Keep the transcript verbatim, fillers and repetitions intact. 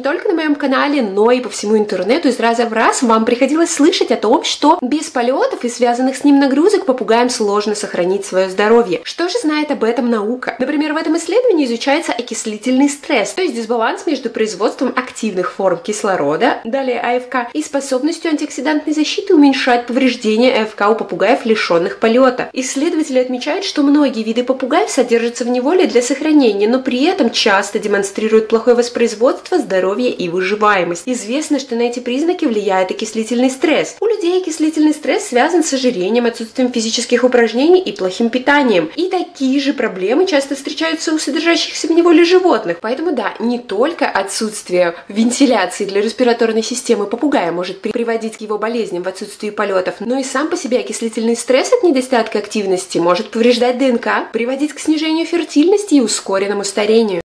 только на моем канале, но и по всему интернету из раза в раз вам приходилось слышать о том, что без полетов и связанных с ним нагрузок попугаям сложно сохранить свое здоровье. Что же знает об этом наука? Например, в этом исследовании изучается окислительный стресс, то есть дисбаланс между производством активных форм кислорода, далее АФК, и способностью антиоксидантной защиты уменьшать повреждения АФК у попугаев, лишенных полета. Исследователи отмечают, что многие виды попугаев содержатся в неволе для сохранения, но при этом часто демонстрируют плохое воспроизводство, здоровье и выживаемость. Известно, что на эти признаки влияет окислительный стресс. У людей окислительный стресс связан с ожирением, отсутствием физических упражнений и плохим питанием. И такие же проблемы часто встречаются у содержащихся в неволе животных. Поэтому да, не только отсутствие вентиляции для респираторной системы попугая может приводить к его болезням в отсутствии полетов, но и сам по себе окислительный стресс от недостатка активности может повреждать ДНК, приводить к снижению фертильности и ускоренному старению.